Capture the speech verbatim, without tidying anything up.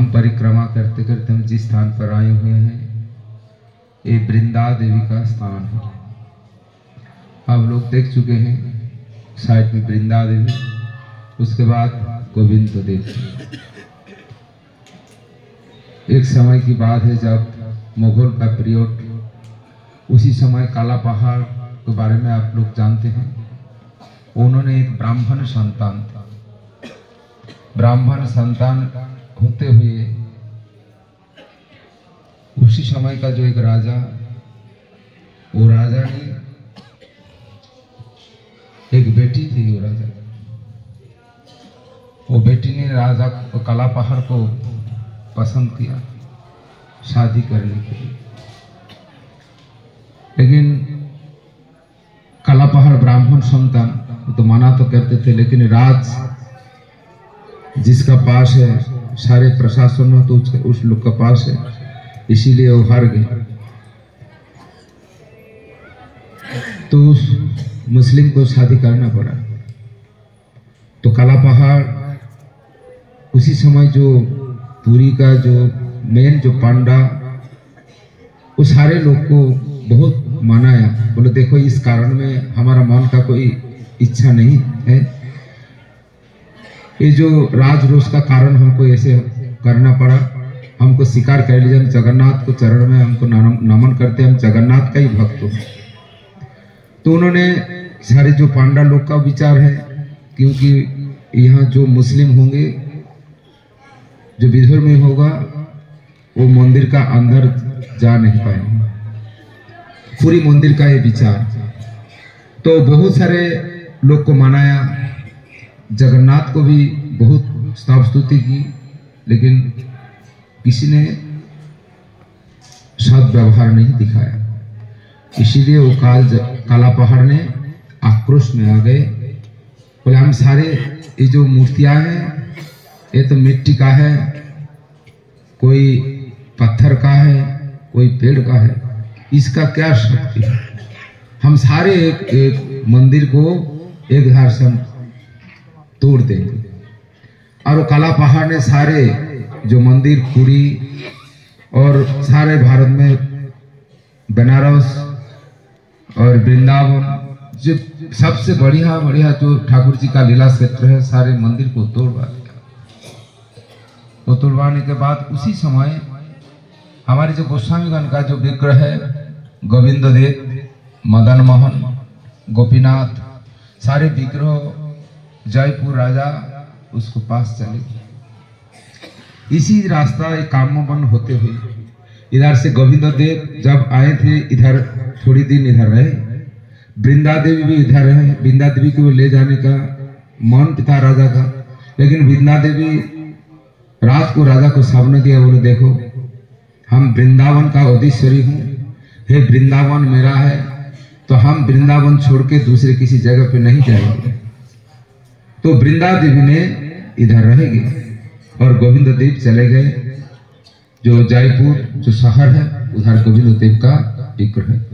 धाम परिक्रमा करते करते हम जिस स्थान पर आए हुए हैं ये वृंदा देवी का स्थान है। आप लोग देख चुके हैं साइड में वृंदा देवी, उसके बाद गोविंद देव। एक समय की बात है जब मुगल का पीरियड, उसी समय काला पहाड़ के बारे में आप लोग जानते हैं। उन्होंने एक ब्राह्मण संतान था, ब्राह्मण संतान होते हुए उसी समय का जो एक राजा, वो राजा ने एक बेटी थी। वो राजा वो बेटी ने राजा को काला पहाड़ को पसंद किया शादी करने के लिए, लेकिन काला पहाड़ ब्राह्मण संतान तो मना तो करते थे, लेकिन राज जिसका पास है, सारे प्रशासन में तो उस लोग का पास है, इसीलिए वो हार गए। तो उस मुस्लिम को शादी करना पड़ा। तो काला पहाड़ उसी समय जो पुरी का जो मेन जो पांडा, वो सारे लोग को बहुत मनाया, बोले देखो इस कारण में हमारा मन का कोई इच्छा नहीं है, ये जो राजरोष का कारण हमको ऐसे करना पड़ा, हमको स्वीकार कर लीजिए, हम जगन्नाथ को चरण में हमको नमन करते, हम जगन्नाथ का ही भक्त हो। तो उन्होंने सारे जो पांडा लोग का विचार है, क्योंकि यहाँ जो मुस्लिम होंगे, जो विधर्मी होगा, वो मंदिर का अंदर जा नहीं पाएंगे, पूरी मंदिर का ये विचार। तो बहुत सारे लोग को मनाया, जगन्नाथ को भी बहुत स्तव स्तुति की, लेकिन किसी ने सद्व्यवहार नहीं दिखाया। इसीलिए वो काल काला पहाड़ ने आक्रोश में आ गए, बोले हम सारे ये जो मूर्तियां हैं ये तो मिट्टी का है, कोई पत्थर का है, कोई पेड़ का है, इसका क्या शक्ति है? हम सारे एक एक मंदिर को एक धार से हम तोड़ देंगे। और वो काला पहाड़ ने सारे जो मंदिर पुरी और सारे भारत में बनारस और वृंदावन, जो सबसे बढ़िया बढ़िया जो ठाकुर जी का लीला क्षेत्र है, सारे मंदिर को तोड़वा दिया। वो तोड़वाने के बाद उसी समय हमारे जो गोस्वामीगण का जो विग्रह है, गोविंद देव, मदन मोहन, गोपीनाथ, सारे विग्रह जयपुर राजा उसको पास चले। इसी रास्ता एक कामवन होते हुए इधर से गोविंद देव जब आए थे, इधर थोड़ी दिन इधर रहे, वृंदा देवी भी इधर रहे। वृंदा देवी को ले जाने का मन था राजा का, लेकिन वृंदा देवी रात को राजा को सपना दिया, बोले देखो हम वृंदावन का अधीश्वरी हूँ, हे वृंदावन मेरा है, तो हम वृंदावन छोड़ के दूसरे किसी जगह पे नहीं जाएंगे। तो वृंदा देवी ने इधर रहेगी और गोविंद देव चले गए, जो जयपुर जो शहर है उधर गोविंद देव का विग्रह है।